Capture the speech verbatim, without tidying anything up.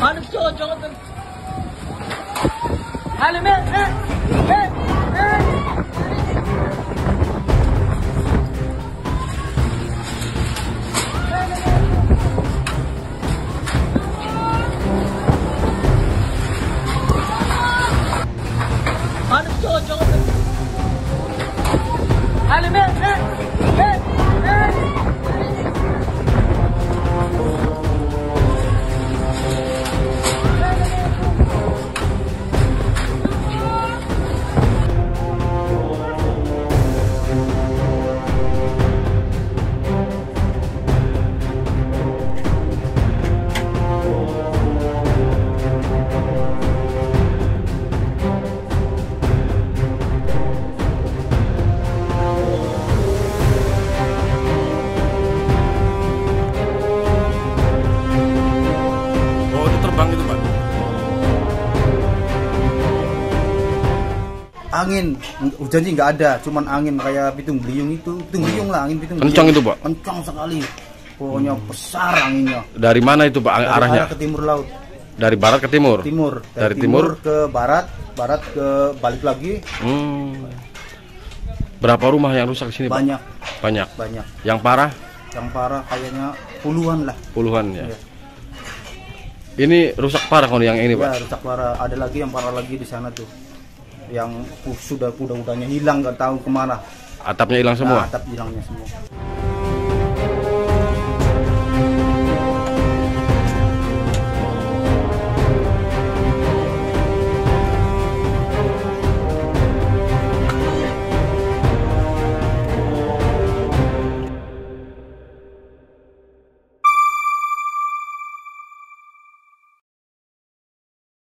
Hanım çok çok. Halim eh eh eh eh. Hanım çok çok. Halim eh eh eh eh. Angin, hujan sih nggak ada, cuman angin kayak pitung beliung itu, pitung beliung lah, angin pitung beliung. Kencang itu, Pak? Kencang sekali, pokoknya besar anginnya. Dari mana itu, Pak, Dari arahnya? arah ke timur laut. Dari barat ke timur? Timur. Dari, Dari timur, timur ke barat, barat ke balik lagi. Hmm. Berapa rumah yang rusak di sini, Pak? Banyak. Banyak. Banyak. Yang parah? Yang parah kayaknya puluhan lah. Puluhan ya. Iya. Ini rusak parah kalau yang ini, Pak? Ya, rusak parah. Ada lagi yang parah lagi di sana tuh. Yang uh, sudah kuda-kudanya hilang, nggak tahu kemana. Atapnya hilang semua? Nah, atap hilangnya semua.